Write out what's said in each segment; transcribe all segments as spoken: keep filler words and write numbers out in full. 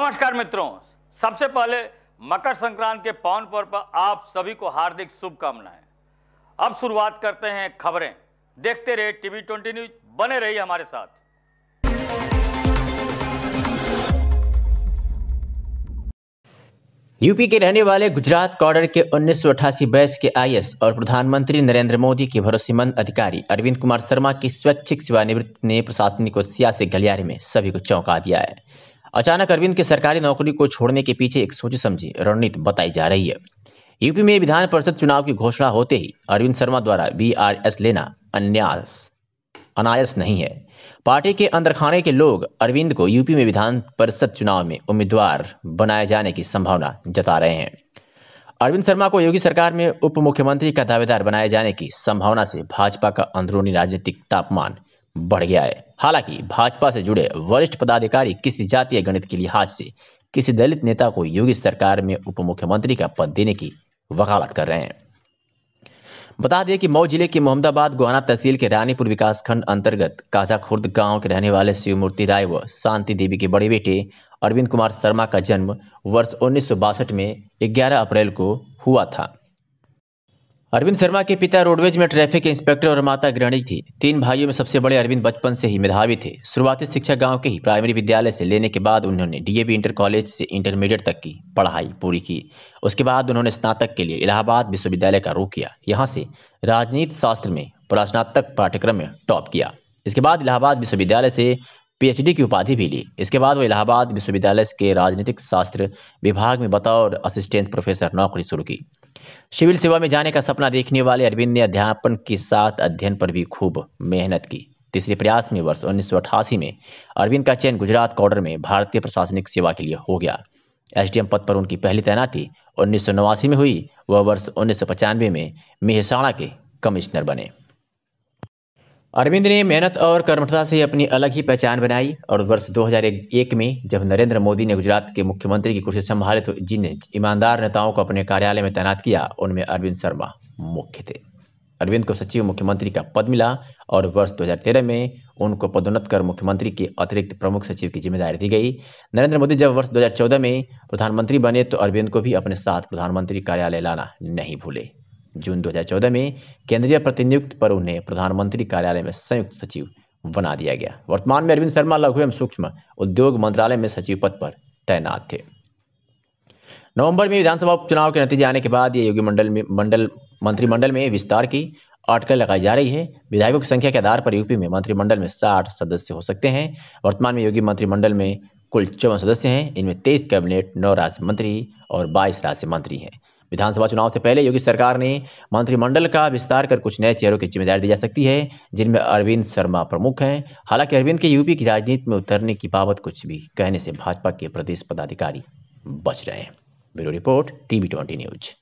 नमस्कार मित्रों, सबसे पहले मकर संक्रांति के पावन पर्व पर आप सभी को हार्दिक शुभकामनाएं। अब शुरुआत करते हैं खबरें। देखते रहिए टीवी ट्वेंटी न्यूज, बने रहिए हमारे साथ। यूपी के रहने वाले गुजरात कॉडर के उन्नीस सौ अठासी बैच के आईएएस और प्रधानमंत्री नरेंद्र मोदी के भरोसेमंद अधिकारी अरविंद कुमार शर्मा की स्वैच्छिक सेवानिवृत्ति ने प्रशासनिक और सियासी गलियारे में सभी को चौंका दिया है। अचानक अरविंद के सरकारी नौकरी को छोड़ने के पीछे एक सोची समझी रणनीति बताई जा रही है। यूपी में विधान परिषद चुनाव की घोषणा होते ही अरविंद शर्मा द्वारा बीआरएस लेना अन्यास अनायास नहीं है। पार्टी के अंदरखाने के लोग अरविंद को यूपी में विधान परिषद चुनाव में उम्मीदवार बनाए जाने की संभावना जता रहे हैं। अरविंद शर्मा को योगी सरकार में उप मुख्यमंत्री का दावेदार बनाए जाने की संभावना से भाजपा का अंदरूनी राजनीतिक तापमान बढ़ गया है। हालांकि भाजपा से जुड़े वरिष्ठ पदाधिकारी किसी जातीय गणित के लिहाज से किसी दलित नेता को योगी सरकार में उप मुख्यमंत्री का पद देने की वकालत कर रहे हैं। बता दें कि मऊ जिले के मोहम्मदाबाद गोहाना तहसील के रानीपुर विकासखंड अंतर्गत काजाखुर्द गांव के रहने वाले शिवमूर्ति राय व शांति देवी के बड़े बेटे अरविंद कुमार शर्मा का जन्म वर्ष उन्नीस सौ बासठ में ग्यारह अप्रैल को हुआ था। अरविंद शर्मा के पिता रोडवेज में ट्रैफिक इंस्पेक्टर और माता गृहिणी थी। तीन भाइयों में सबसे बड़े अरविंद बचपन से ही मेधावी थे। शुरुआती शिक्षा गांव के ही प्राइमरी विद्यालय से लेने के बाद उन्होंने डीएवी इंटर कॉलेज से इंटरमीडिएट तक की पढ़ाई पूरी की। उसके बाद उन्होंने स्नातक के लिए इलाहाबाद विश्वविद्यालय का रुख किया। यहाँ से राजनीति शास्त्र में स्नातक पाठ्यक्रम में टॉप किया। इसके बाद इलाहाबाद विश्वविद्यालय से पीएचडी की उपाधि भी ली। इसके बाद वो इलाहाबाद विश्वविद्यालय के राजनीतिक शास्त्र विभाग में बतौर असिस्टेंट प्रोफेसर नौकरी शुरू की। सिविल सेवा में जाने का सपना देखने वाले अरविंद ने अध्यापन के साथ अध्ययन पर भी खूब मेहनत की। तीसरे प्रयास में वर्ष उन्नीस सौ अठासी में अरविंद का चयन गुजरात कॉडर में भारतीय प्रशासनिक सेवा के लिए हो गया। एसडीएम पद पर उनकी पहली तैनाती उन्नीस सौ नवासी में हुई। वह वर्ष उन्नीस सौ पचानवे में मेहसाणा के कमिश्नर बने। अरविंद ने मेहनत और कर्मठता से अपनी अलग ही पहचान बनाई और वर्ष दो हज़ार एक में जब नरेंद्र मोदी ने गुजरात के मुख्यमंत्री की कुर्सी संभाली तो जिन ईमानदार नेताओं को अपने कार्यालय में तैनात किया उनमें अरविंद शर्मा मुख्य थे। अरविंद को सचिव मुख्यमंत्री का पद मिला और वर्ष दो हज़ार तेरह में उनको पदोन्नत कर मुख्यमंत्री के अतिरिक्त प्रमुख सचिव की जिम्मेदारी दी गई। नरेंद्र मोदी जब वर्ष दो हज़ार चौदह में प्रधानमंत्री बने तो अरविंद को भी अपने साथ प्रधानमंत्री कार्यालय लाना नहीं भूले। जून दो हज़ार चौदह में केंद्रीय प्रतिनियुक्त पर उन्हें प्रधानमंत्री कार्यालय में संयुक्त सचिव बना दिया गया। वर्तमान में अरविंद शर्मा लघु एवं सूक्ष्म उद्योग मंत्रालय में सचिव पद पर तैनात थे। नवंबर में विधानसभा उपचुनाव के नतीजे आने के बाद ये योगी मंडल में मंडल मंत्रिमंडल में विस्तार की अटकल लगाई जा रही है। विधायकों की संख्या के आधार पर यूपी में मंत्रिमंडल में साठ सदस्य हो सकते हैं। वर्तमान में योगी मंत्रिमंडल में कुल चौवन सदस्य हैं। इनमें तेईस कैबिनेट, नौ राज्य मंत्री और बाईस राज्य मंत्री हैं। विधानसभा चुनाव से पहले योगी सरकार ने मंत्रिमंडल का विस्तार कर कुछ नए चेहरों की जिम्मेदारी दी जा सकती है, जिनमें अरविंद शर्मा प्रमुख हैं। हालांकि अरविंद के यूपी की राजनीति में उतरने की बाबत कुछ भी कहने से भाजपा के प्रदेश पदाधिकारी बच रहे हैं। Bureau report TV twenty news.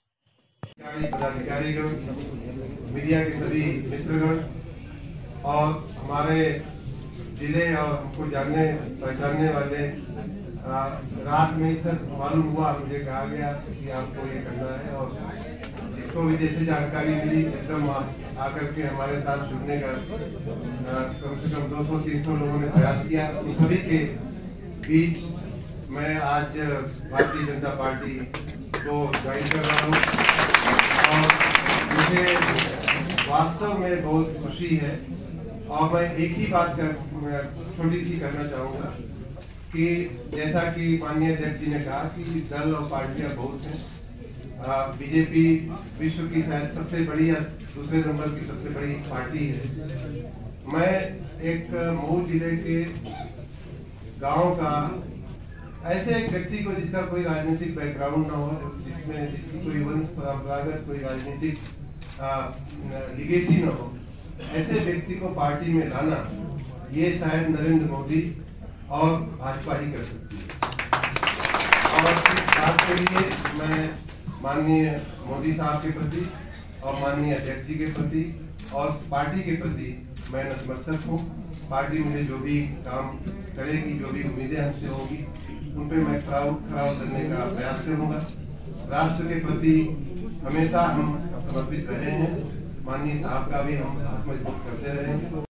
Media के सभी मित्रगण और हमारे जिले और हमको जानने पहचानने वाले, आ, रात में ही सर मालूम हुआ, मुझे कहा गया कि आपको ये करना है और इसको भी जैसे जानकारी मिली एकदम आकर के हमारे साथ जुड़ने का कम से कम दो सौ तीन सौ लोगों ने प्रयास किया। उन सभी के बीच मैं आज भारतीय जनता पार्टी को ज्वाइन कर रहा हूँ और मुझे वास्तव में बहुत खुशी है। और मैं एक ही बात कर छोटी सी करना चाहूँगा कि जैसा कि माननीय अध्यक्ष जी ने कहा कि दल और पार्टियां बहुत हैं। बीजेपी विश्व की शायद सबसे बड़ी या दूसरे नंबर की सबसे बड़ी पार्टी है। मैं एक मऊ जिले के गांव का ऐसे एक व्यक्ति को जिसका कोई राजनीतिक बैकग्राउंड ना हो, जिसमें जिसकी कोई वंश परंपरागत कोई राजनीतिक लिगेसी ना हो, ऐसे व्यक्ति को पार्टी में लाना ये शायद नरेंद्र मोदी और भाजपा ही कर सकती है। और इस बात के लिए मैं माननीय मोदी साहब के प्रति और माननीय अध्यक्ष जी के प्रति और पार्टी के प्रति मैं नतमस्तक हूँ। पार्टी मुझे जो भी काम करेगी, जो भी उम्मीदें हमसे होगी, उन पर मैं खरा करने का प्रयास करूँगा। राष्ट्र के प्रति हमेशा हम समर्पित रहे हैं। माननीय साहब का भी हम हाथ मजबूत करते रहेंगे।